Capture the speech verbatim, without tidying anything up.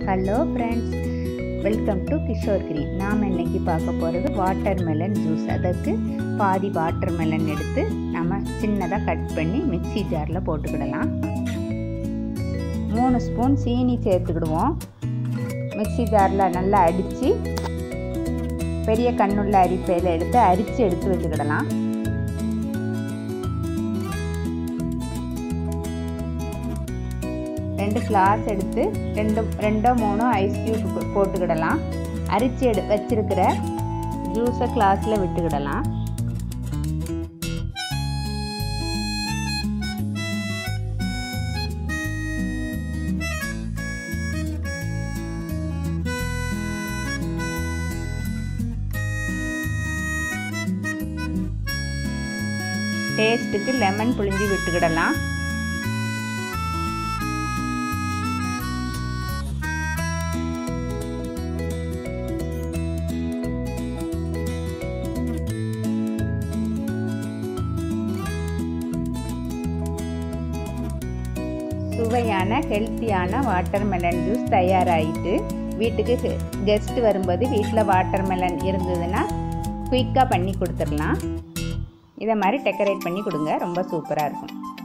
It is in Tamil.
Hello friends, welcome to Kishore green. நாம் இன்றைக்கி பார்க்க போகிறது வாட்டர்மெலன் ஜூஸ். அதற்கு பாதி வாட்டர்மெலன் எடுத்து நம்ம சின்னதாக கட் பண்ணி மிக்ஸி ஜாரில் போட்டுக்கிடலாம். மூணு ஸ்பூன் சீனி சேர்த்துக்கிடுவோம். மிக்ஸி ஜாரில் நல்லா அடித்து பெரிய கண்ணுள்ள அரிப்பையில் எடுத்து அரித்து எடுத்து வச்சுக்கிடலாம். ரெண்டு கிளாஸ் எடுத்து ரெண்டு ரெண்டோ மூணோ ஐஸ் க்யூப் போட்டுக்கிடலாம். அரிச்சு எடு வச்சிருக்கிற ஜூஸை கிளாஸில் விட்டுக்கிடலாம். டேஸ்ட்டுக்கு லெமன் புழிஞ்சு விட்டுக்கிடலாம். சுவையான ஹெல்த்தியான வாட்டர்மெலன் ஜூஸ் தயாராகிட்டு, வீட்டுக்கு கெஸ்ட் வரும்போது வீட்டில் வாட்டர்மெலன் இருந்ததுன்னா குயிக்காக பண்ணி கொடுத்துடலாம். இதை மாதிரி டெக்கரேட் பண்ணி கொடுங்க, ரொம்ப சூப்பராக இருக்கும்.